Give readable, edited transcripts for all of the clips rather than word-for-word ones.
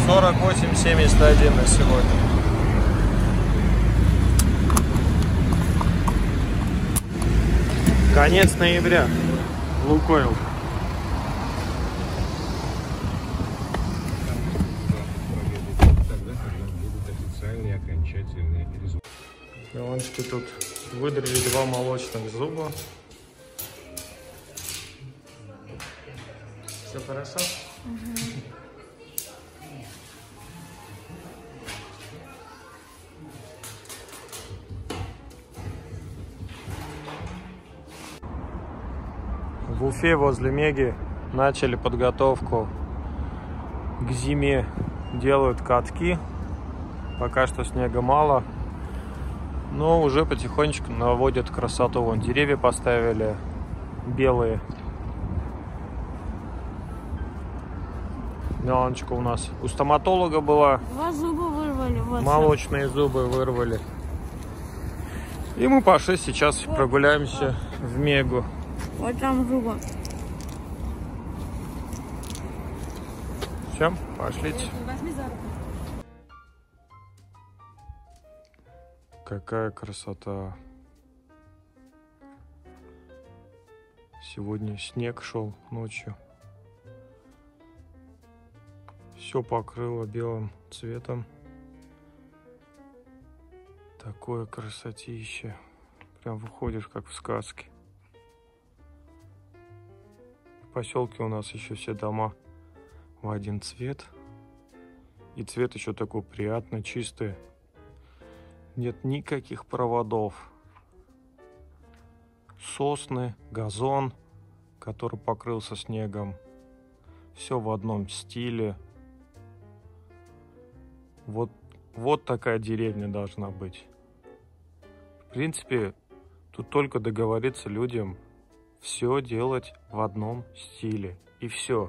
48,71 на сегодня. Конец ноября. Лукойл. Миланчики тут выдрали 2 молочных зуба. Все хорошо? В Уфе возле Меги начали подготовку к зиме. Делают катки. Пока что снега мало. Но уже потихонечку наводят красоту. Вон деревья поставили белые. Миланочка у нас у стоматолога была. 2 зуба вырвали. Вот молочные зубы вырвали. И мы пошли сейчас прогуляемся в Мегу. Вот там зубы. Все, пошлите. Какая красота. Сегодня снег шел ночью. Все покрыло белым цветом. Такое красотище. Прям выходишь как в сказке. В поселке у нас еще все дома в один цвет. И цвет еще такой приятный, чистый. Нет никаких проводов. Сосны, газон, который покрылся снегом. Все в одном стиле. Вот такая деревня должна быть. В принципе, тут только договориться людям все делать в одном стиле. И все.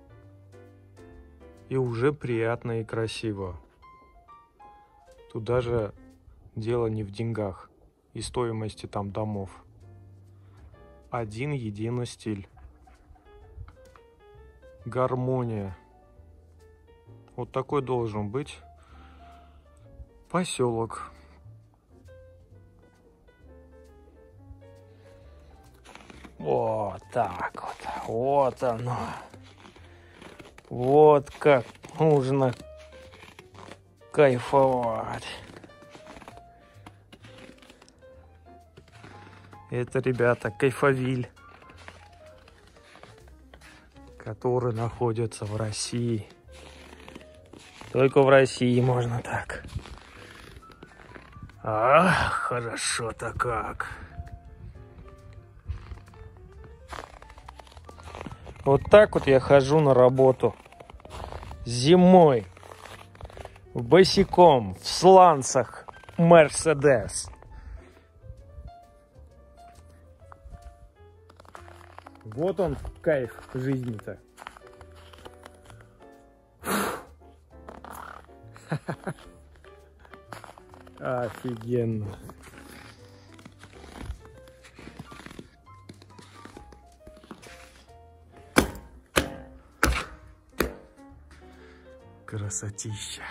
И уже приятно и красиво. Тут даже дело не в деньгах и стоимости там домов. Один единый стиль. Гармония. Вот такой должен быть поселок. Вот так вот. Вот оно. Вот как нужно кайфовать. Это, ребята, Кайфовиль, который находится в России. Только в России можно так. Ах, хорошо-то как. Вот так вот я хожу на работу. Зимой. Босиком. В сланцах. Мерседес. Вот он, кайф жизни-то. Офигенно. Красотища.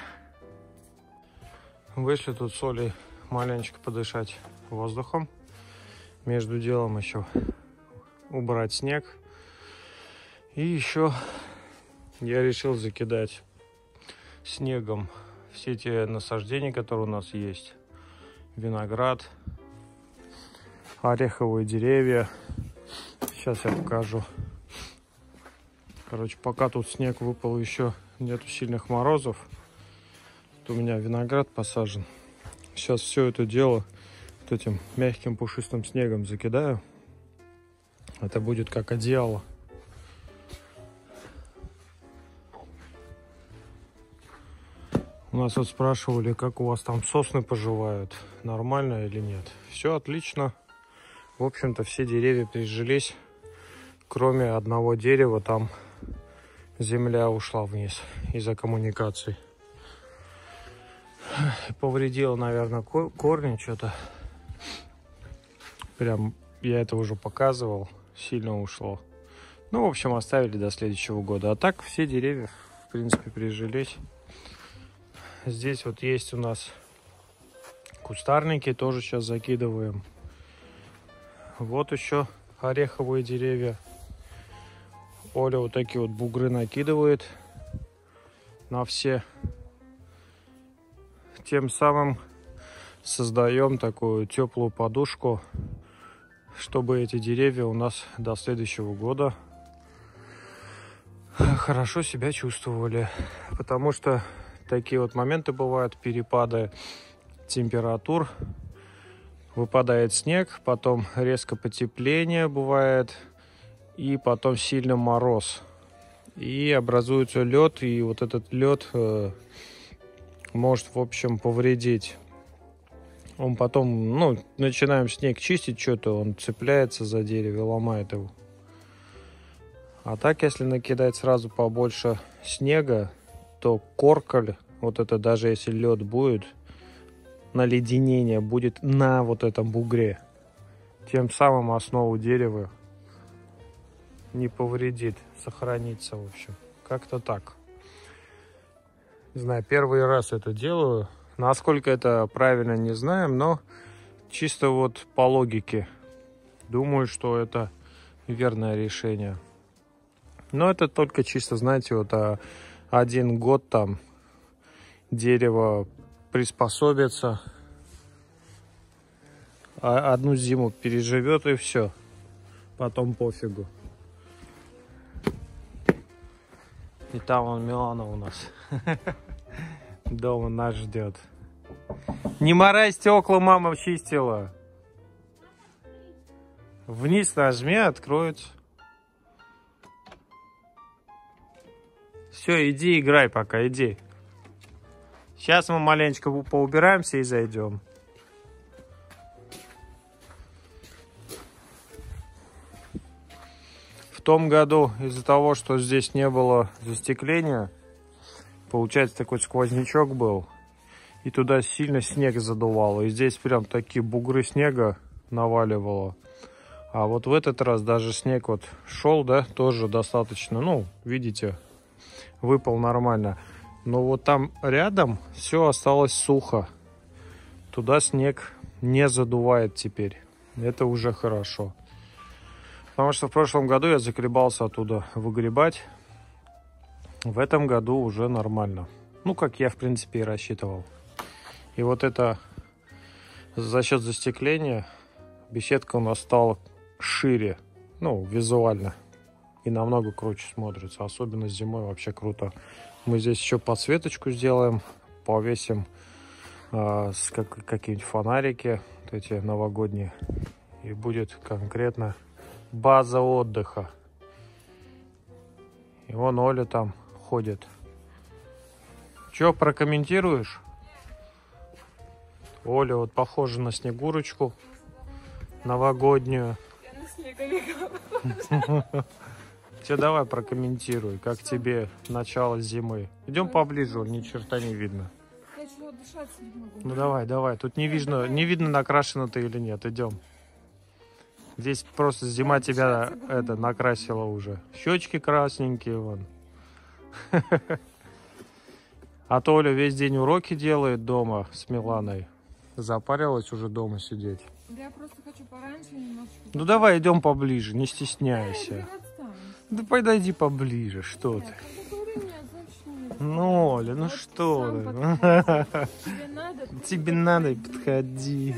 Вышли тут с Олей маленечко подышать воздухом. Между делом еще убрать снег. И еще я решил закидать снегом все те насаждения, которые у нас есть. Виноград, ореховые деревья. Сейчас я покажу. Короче, пока тут снег выпал, еще нету сильных морозов. Тут у меня виноград посажен. Сейчас все это дело вот этим мягким пушистым снегом закидаю. Это будет как одеяло. У нас вот спрашивали, как у вас там сосны поживают, нормально или нет. Все отлично. В общем-то, все деревья прижились, кроме одного дерева, там земля ушла вниз из-за коммуникаций. Повредило, наверное, корни что-то. Прям я это уже показывал. Сильно ушло. Ну, в общем, оставили до следующего года. А так все деревья, в принципе, прижились. Здесь вот есть у нас кустарники, тоже сейчас закидываем. Вот еще ореховые деревья. Оля вот такие вот бугры накидывает на все. Тем самым создаем такую теплую подушку, чтобы эти деревья у нас до следующего года хорошо себя чувствовали. Потому что такие вот моменты бывают, перепады температур. Выпадает снег, потом резко потепление бывает, и потом сильный мороз. И образуется лед, и вот этот лед может, в общем, повредить. Он потом, ну, начинаем снег чистить, что-то он цепляется за дерево и ломает его. А так, если накидать сразу побольше снега, то корколь, вот это даже если лед будет, наледенение будет на вот этом бугре. Тем самым основу дерева не повредит, сохранится, в общем. Как-то так. Не знаю, первый раз это делаю. Насколько это правильно, не знаем, но чисто вот по логике думаю, что это верное решение. Но это только чисто, знаете, вот один год там дерево приспособится, одну зиму переживет и все. Потом пофигу. И там вон Милана у нас дома нас ждет. Не морай стекла, мама чистила. Вниз нажми, откроется. Все, иди играй пока, иди. Сейчас мы маленечко поубираемся и зайдем. В том году из-за того, что здесь не было застекления, получается, такой сквознячок был. И туда сильно снег задувало. И здесь прям такие бугры снега наваливало. А вот в этот раз даже снег вот шел, да, тоже достаточно, ну, видите, выпал нормально. Но вот там рядом все осталось сухо. Туда снег не задувает теперь. Это уже хорошо. Потому что в прошлом году я заколебался оттуда выгребать. В этом году уже нормально. Ну, как я, в принципе, и рассчитывал. И вот это за счет застекления беседка у нас стала шире. Ну, визуально. И намного круче смотрится. Особенно зимой вообще круто. Мы здесь еще подсветочку сделаем. Повесим какие-нибудь фонарики. Вот эти новогодние. И будет конкретно база отдыха. И вон Оля там ходит. Че, прокомментируешь? Оля вот похожа на Снегурочку новогоднюю. Я на снеговика. Че, давай прокомментируй, как тебе начало зимы. Идем поближе, ни черта не видно. Я чего дышать не могу. Ну давай, тут не видно, накрашена ты или нет. Идем. Здесь просто зима тебя накрасила уже. Щечки красненькие вон. А то Оля весь день уроки делает дома с Миланой. Запарилась уже дома сидеть. Да я просто хочу пораньше немножечко. Ну давай идем поближе, не стесняйся. Да подойди поближе, что ты. Ну, Оля, ну что ты? Тебе надо, подходи.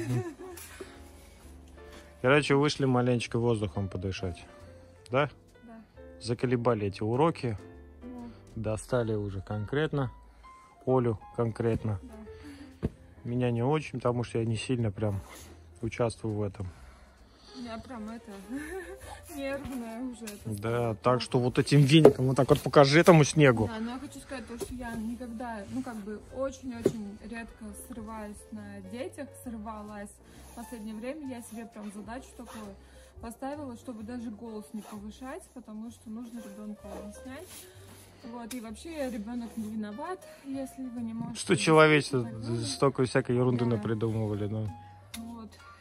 Короче, вышли маленечко воздухом подышать. Да? Да. Заколебали эти уроки. Достали уже конкретно. Олю конкретно. Да. Меня не очень, потому что я не сильно прям участвую в этом. Я прям нервная уже. Да, так что вот этим веником вот так вот покажи этому снегу. Да, но я хочу сказать то, что я никогда, очень-очень редко срываюсь на детях, срывалась. В последнее время я себе прям задачу такую поставила, чтобы даже голос не повышать, потому что нужно ребенку объяснять. Вот, и вообще ребенок не виноват, если вы не можете... Что человечество столько всякой ерунды напридумывали, да. Вот. И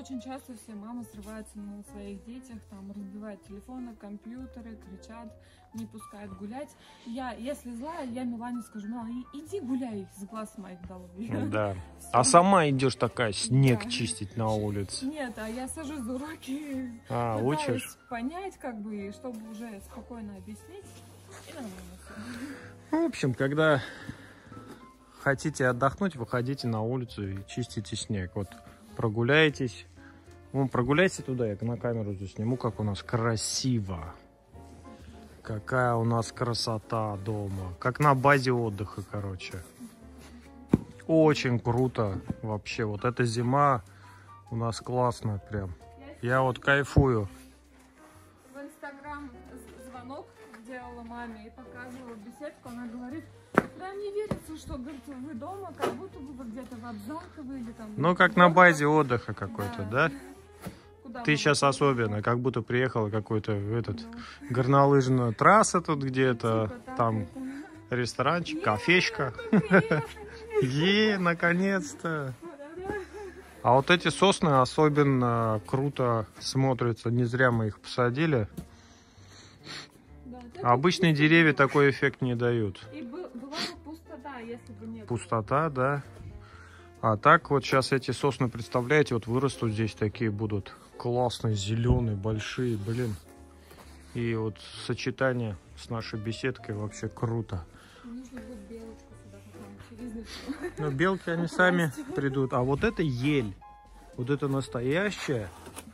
очень часто все мамы срываются на своих детях, там разбивают телефоны, компьютеры, кричат, не пускают гулять. Я, если злая, я Милане скажу: Милана, иди гуляй с глаз моих долой. Да. А сама идешь такая снег Да. чистить на улице. Нет, а я сажусь за уроки, А, пытаюсь учишь? понять, как бы, чтобы уже спокойно объяснить. И нормально всё. Ну, в общем, когда хотите отдохнуть, выходите на улицу и чистите снег. Вот прогуляйтесь. Вон, прогуляйте туда, я на камеру засниму, как у нас красиво. Какая у нас красота дома. Как на базе отдыха, короче. Очень круто вообще. Вот эта зима у нас классная прям. Я вот кайфую. В Инстаграм звонок делала маме и показывала беседку. Она говорит: прям не верится, что, говорит, вы дома, как будто бы вы где-то в Абзалково или там... Ну, как на базе отдыха какой-то, да? Куда Ты мы сейчас вот- особенно, как будто приехала какой-то этот Да. горнолыжная трасса тут где-то, Типа так там это. ресторанчик, кафешка. Приехали. Наконец-то! Да-да-да. А вот эти сосны особенно круто смотрятся. Не зря мы их посадили. Да, Обычные деревья такой эффект не дают. И была бы пустота, если бы нет. Пустота, да. А так вот сейчас эти сосны, представляете, вот вырастут здесь, такие будут классные, зеленые, большие, блин. И вот сочетание с нашей беседкой вообще круто. Нужно будет белочку сюда потом через лицо. Но белки они сами придут. А вот это ель. Вот это настоящая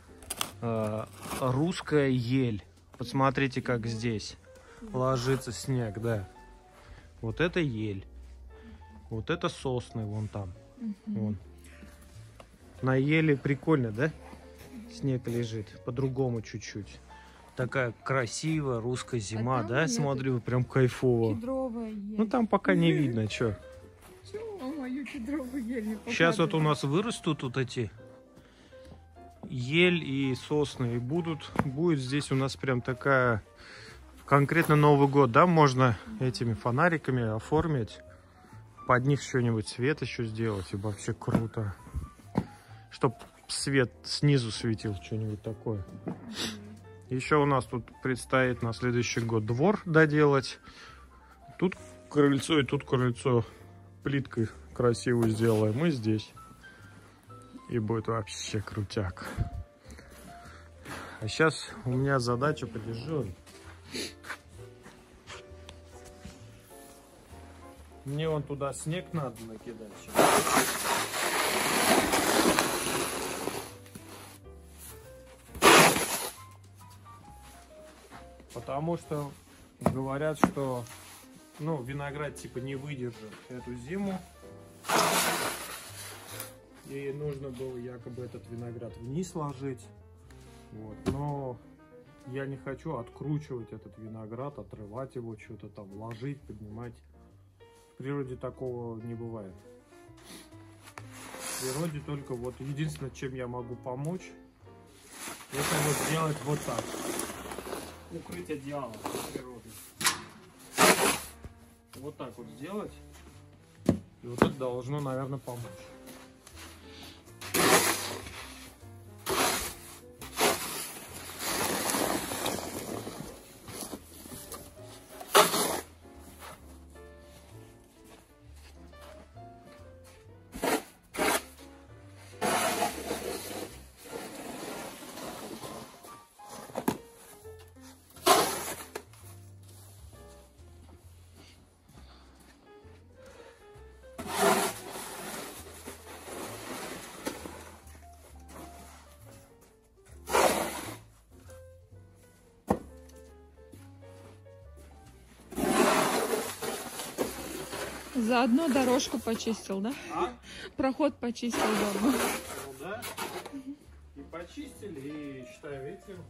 русская ель. Посмотрите, как здесь ложится снег, да. Вот это ель. Вот это сосны вон там. Вон. На еле прикольно, да? Снег лежит. По-другому чуть-чуть. Такая красивая русская зима, там да? нету Смотрю, прям кайфово. Кедровая ель. Ну там пока не видно, что. Чего мою кедровую ель не Сейчас вот у показываешь? нас вырастут вот эти ель и сосны. И будет здесь у нас прям такая... Конкретно Новый год, да? Можно этими фонариками оформить. Под них что-нибудь свет еще сделать. И вообще круто. Чтоб свет снизу светил, что-нибудь такое. Еще у нас тут предстоит на следующий год двор доделать. Тут крыльцо и тут крыльцо плиткой красивую сделаем. Мы здесь. И будет вообще крутяк. А сейчас у меня задача подержи. Мне вон туда снег надо накидать сейчас. Потому что говорят, что виноград типа не выдержит эту зиму. И нужно было якобы этот виноград вниз ложить. Вот. Но я не хочу откручивать этот виноград, отрывать его, что-то там ложить, поднимать. В природе такого не бывает. В природе только вот единственное, чем я могу помочь, это вот сделать вот так. Укрыть одеялом природы. Вот так вот сделать. И вот это должно, наверное, помочь. Заодно дорожку почистил, да? А? Проход почистил заодно. Ну да. И почистили, и считаю этим.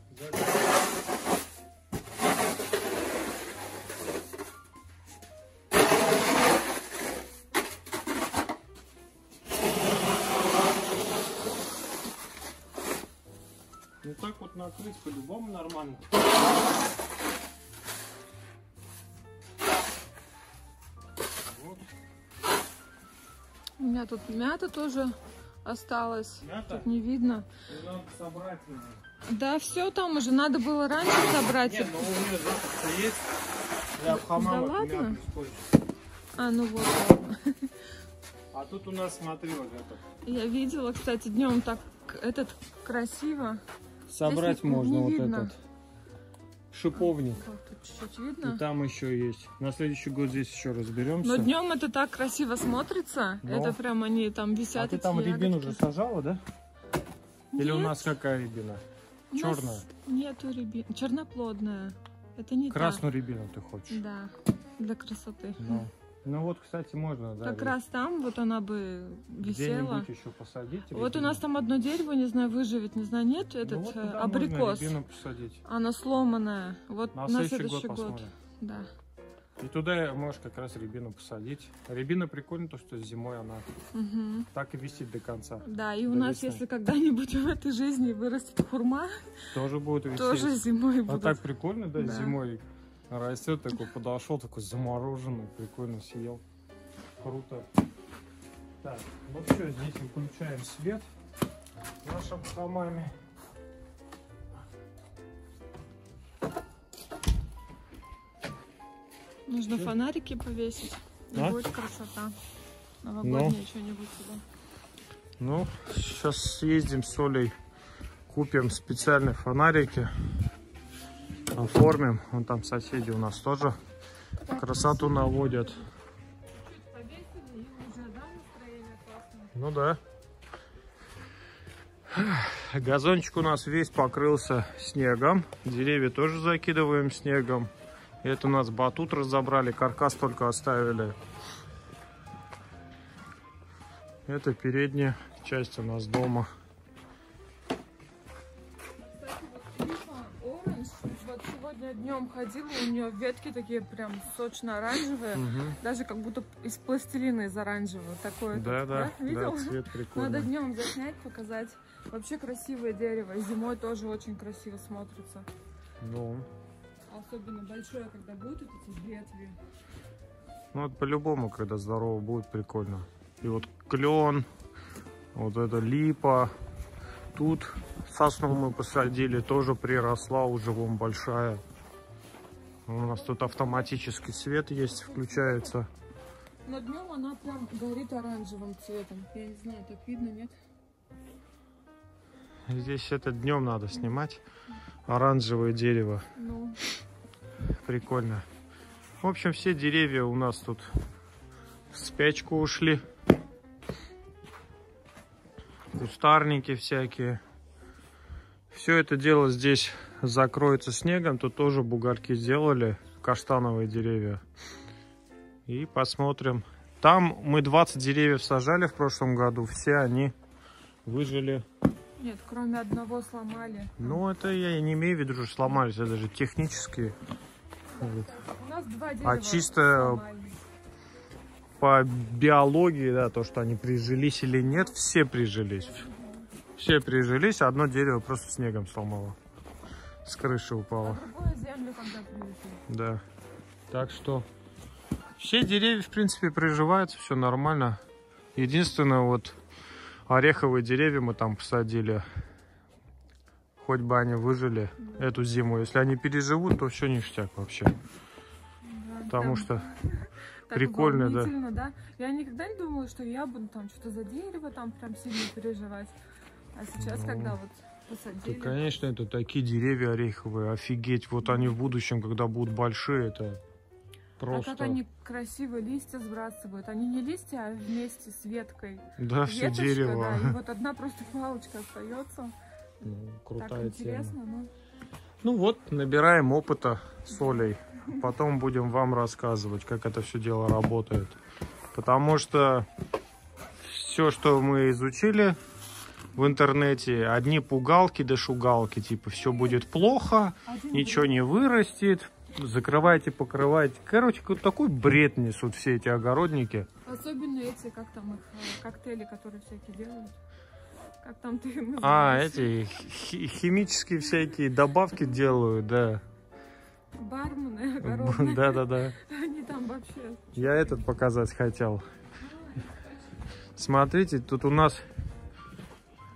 Ну так вот накрыть по-любому нормально. Вот. У меня тут мята тоже осталось. Мята? Тут не видно. Надо собрать. Да, все там уже. Надо было раньше собрать. Нет, но у нее запах есть. Я Да ладно? использую. А, ну вот, ладно. А тут у нас, смотри, вот это. Я видела, кстати, днем так красиво. Собрать Здесь не можно вот видно. этот шиповник. Вот тут чуть-чуть И видно. там еще есть. На следующий год здесь еще разберемся. Но днем это так красиво смотрится. Ну. Это прям они там висят. А ты эти там рябину ягодки. уже сажала, да? Или у Нет, нас какая рябина? у нас Черная? Нету рябины. Черноплодная. Это не Красную рябину ты хочешь? та. Да, для красоты. Ну. Ну вот, кстати, можно, да. Как раз там вот она бы висела. Где-нибудь еще посадить. Вот у рябину. нас там одно дерево, не знаю, выживет, не знаю, нет, Ну этот вот туда можно абрикос. рябину посадить. Она сломанная. Вот На на следующий следующий год год. посмотрим. Да. И туда можешь как раз рябину посадить. Рябина прикольно, то что зимой она Мгм. так и висит до конца. Да, и у До нас, весны. если когда-нибудь в этой жизни вырастет хурма, Тоже будет висеть. тоже зимой А будет. так прикольно, да, Да. зимой растет, такой подошел, такой замороженный, прикольно съел. Круто. Так, ну все, здесь выключаем свет в нашем хамаме. Нужно Чё? фонарики повесить. И А? будет красота. Новогоднее что-нибудь сюда. Ну, сейчас съездим с Олей, купим специальные фонарики, оформим. Вон там соседи у нас тоже красоту наводят. Чуть повесили, и уже, да, настроение классное. Ну да. Газончик у нас весь покрылся снегом. Деревья тоже закидываем снегом. Это у нас батут разобрали, каркас только оставили. Это передняя часть у нас дома. Кстати, вот липа оранж, вот сегодня днем ходила, у нее ветки такие прям сочно-оранжевые, Мгм. даже как будто из пластилина из оранжевого. Такое. Да, да, Видел? да, цвет Надо прикольный. днем заснять, показать. Вообще красивое дерево. И зимой тоже очень красиво смотрится. Ну, Особенно большое, когда будут эти ветви. ну вот по-любому, когда здорово будет, прикольно. И вот клен, вот это липа. Тут сосну мы посадили, тоже приросла уже вон большая. У нас тут автоматический свет есть, включается. Но днем она прям горит оранжевым цветом. Я не знаю, так видно, нет? Здесь это днем надо снимать. Оранжевое дерево. Ну, Прикольно. В общем, все деревья у нас тут в спячку ушли. Кустарники всякие. Все это дело здесь закроется снегом. Тут тоже бугорки сделали. Каштановые деревья. И посмотрим. Там мы 20 деревьев сажали в прошлом году. Все они выжили. нет, кроме одного сломали. Ну, это я не имею в виду, что сломались. Это же технические. Вот. У нас два дерева чисто сломали. По биологии, да, то, что они прижились или нет, все прижились. Все прижились, одно дерево просто снегом сломало. С крыши упало. А другое землю когда привезли. Да. Так что все деревья, в принципе, приживаются, все нормально. Единственное, вот ореховые деревья мы там посадили. Хоть бы они выжили эту зиму. Если они переживут, то все ништяк вообще. Да, Потому там что так прикольно, да. волнительно, да. Я никогда не думала, что я буду там что-то за дерево там прям сильно переживать. А сейчас, Ну, когда вот Да, посадили. конечно, это такие деревья ореховые, офигеть. Вот они в будущем, когда будут большие, это просто... А как они красиво листья сбрасывают. Они не листья, а вместе с веткой. Да, все Веточка, дерево. да, и вот одна просто палочка остается. Ну, Так крутая тема. интересно, ну. Ну вот, набираем опыта с Олей. Потом будем вам рассказывать, как это все дело работает. Потому что все, что мы изучили в интернете, одни пугалки да шугалки. Типа, все будет плохо, Один ничего не вырастет, закрывайте, покрывайте. Короче, вот такой бред несут все эти огородники. Особенно эти, как там их, коктейли, которые всякие делают. Как там ты их А, называешь? эти химические всякие добавки делают, да. Бармены огородные. Да-да-да. Они там вообще... Я этот показать хотел. Смотрите, тут у нас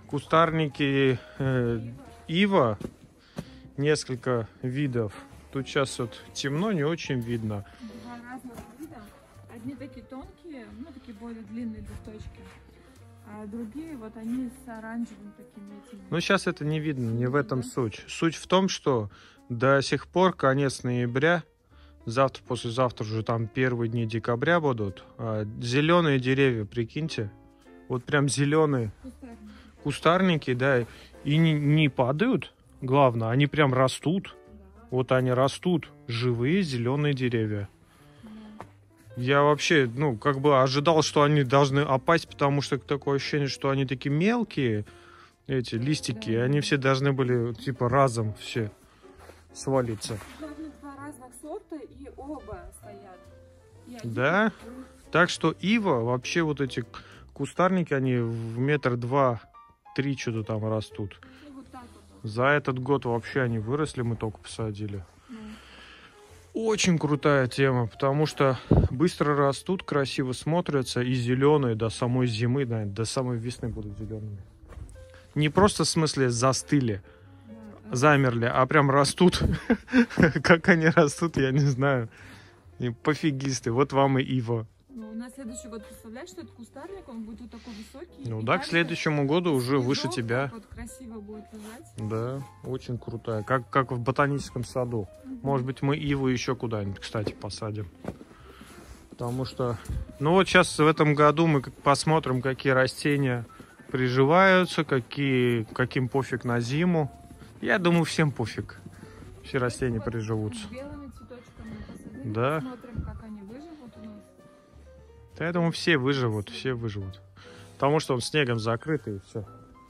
кустарники ива, несколько видов. Тут сейчас вот темно, не очень видно. Два разных вида. Одни такие тонкие, ну такие более длинные листочки. А другие вот они с оранжевым такими этими. Но сейчас это не видно, не в этом суть. Суть в том, что до сих пор конец ноября, завтра, послезавтра уже там первые дни декабря будут. Зеленые деревья, прикиньте. Вот прям зеленые кустарники, да, и не падают, главное, они прям растут. Вот они растут, живые зеленые деревья. Я вообще, ну, как бы ожидал, что они должны опасть, потому что такое ощущение, что они такие мелкие, эти листики, и они все должны были, типа, разом все свалиться. Два разных сорта, и оба стоят. Да? Так что ива, вообще вот эти кустарники, они в 1-2-3 что-то там растут. Вот так вот. За этот год вообще они выросли, мы только посадили. Очень крутая тема, потому что быстро растут, красиво смотрятся и зеленые до самой зимы, наверное, до самой весны будут зелеными. Не просто в смысле застыли, замерли, а прям растут. Как они растут, я не знаю. И пофигисты. Вот вам и ива. Ну, на следующий год, представляешь, что этот кустарник, он будет вот такой высокий. Ну да, к следующему году уже выше тебя. Вот красиво будет лежать. Да, очень крутая. Как в ботаническом саду. Может быть, мы иву еще куда-нибудь, кстати, посадим. Потому что... Ну вот сейчас в этом году мы посмотрим, какие растения приживаются, каким пофиг на зиму. Я думаю, всем пофиг. Все растения вот приживутся. С белыми цветочками посадили. Да. Посмотрим, как они выживут у нас. Да, я думаю, все выживут, все выживут. Потому что он снегом закрытый и все.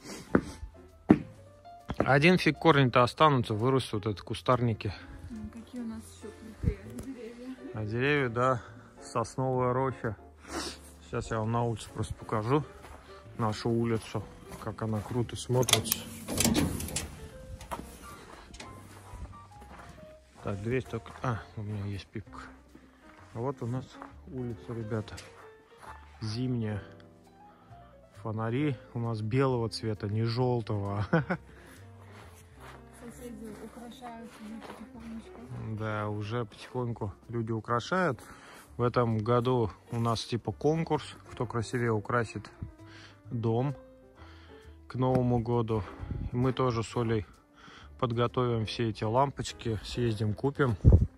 Один фиг корни-то останутся, вырастут это кустарники. Какие у нас еще крутые деревья. А деревья, да, сосновая роща. Сейчас я вам на улице просто покажу нашу улицу, как она круто смотрится. Так, дверь только... у меня есть пипка. А вот у нас улица, ребята. Зимняя. Фонари у нас белого цвета, не желтого. Соседи украшают потихонечку. Да, уже потихоньку люди украшают. В этом году у нас типа конкурс, кто красивее украсит дом к Новому году. И мы тоже с Олей подготовим все эти лампочки, съездим, купим.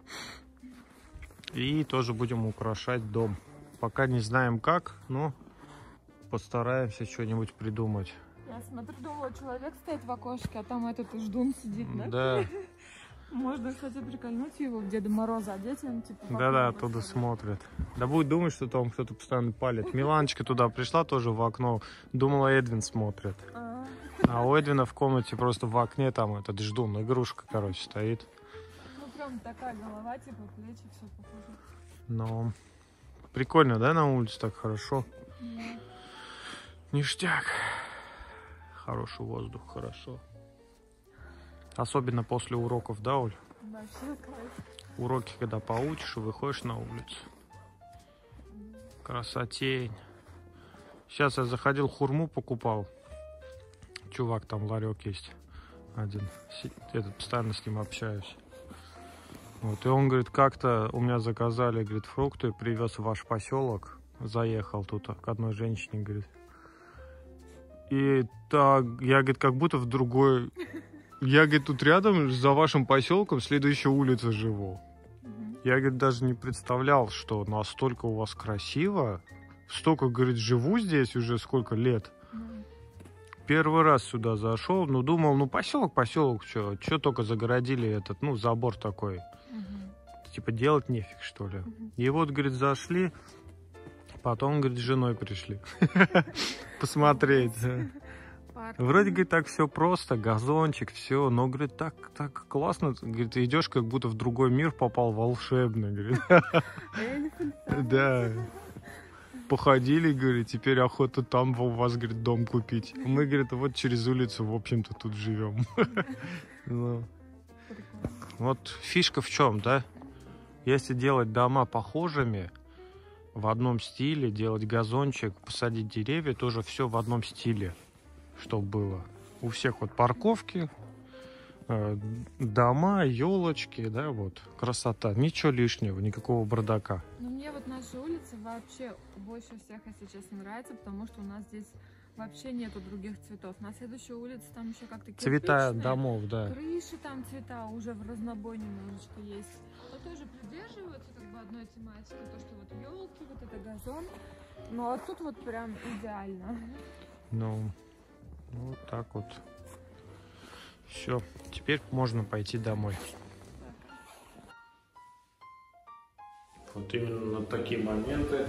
И тоже будем украшать дом. Пока не знаем как, но постараемся что-нибудь придумать. Я смотрю, думала, человек стоит в окошке, а там этот ждун сидит, да? Да. Можно, кстати, прикольнуть его в Деда Мороза, одеть, он типа... Да-да, оттуда смотрит. Да будет думать, что там кто-то постоянно палит. Миланочка туда пришла тоже в окно, думала, Эдвин смотрит. А у Эдвина в комнате просто в окне там этот ждун, игрушка, короче, стоит. Ну, прям такая голова, типа, плечи, все похоже. Но прикольно, да, на улице так хорошо? Ништяк. Хороший воздух, хорошо. Особенно после уроков, да, Оль? Вообще кайф. Уроки, когда поучишь и выходишь на улицу. Красотень. Сейчас я заходил, хурму покупал. Чувак, там ларек есть один. Я постоянно с ним общаюсь. Вот, и он говорит, как-то у меня заказали, говорит, фрукты, привез в ваш поселок. Заехал тут к одной женщине, говорит. И так, я, говорит, как будто в другой... Я, говорит, тут рядом за вашим поселком следующая улица живу. Я, говорит, даже не представлял, что настолько у вас красиво. Столько, говорит, живу здесь уже сколько лет. Первый раз сюда зашел, ну, думал, ну, поселок, что только загородили этот, ну, забор такой. Типа делать нефиг, что ли. И вот, говорит, зашли, потом, говорит, с женой пришли посмотреть. Вроде, говорит, так все просто, газончик, все, но, говорит, так классно, говорит, идешь, как будто в другой мир попал, волшебный, говорит. Да. Походили, говорит, теперь охота там у вас, говорит, дом купить. Мы, говорит, вот через улицу, в общем-то, тут живем. Вот фишка в чем, да? Если делать дома похожими, в одном стиле, делать газончик, посадить деревья, тоже все в одном стиле. чтобы было. У всех вот парковки, дома, елочки, да, вот, красота. Ничего лишнего, никакого бардака. Ну, мне вот наша улица вообще больше всех, если честно, нравится, потому что у нас здесь вообще нету других цветов. На следующей улице там еще как-то Цвета кирпичные, домов, да. крыши там цвета уже в разнобой немножечко есть. Но тоже придерживаются как бы одной тематики, то, что вот елки, вот это газон. Ну, а тут вот прям идеально. Ну, вот так вот. Все, теперь можно пойти домой. Вот именно на такие моменты,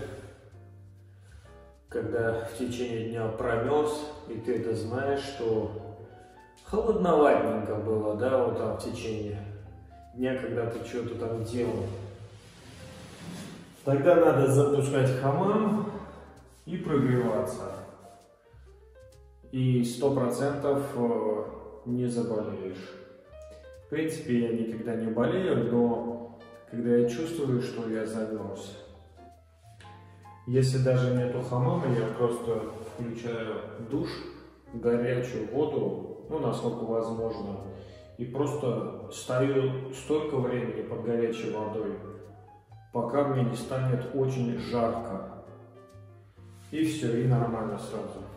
когда в течение дня промерз, и ты это знаешь, что холодноватненько было, да, вот там в течение дня, когда ты что-то там делал. Тогда надо запускать хамам и прогреваться. И 100% не заболеешь. В принципе, я никогда не болею, но когда я чувствую, что я замерз, если даже нету хамама, я просто включаю душ, горячую воду, ну, насколько возможно, и просто стою столько времени под горячей водой, пока мне не станет очень жарко. И все, и нормально сразу.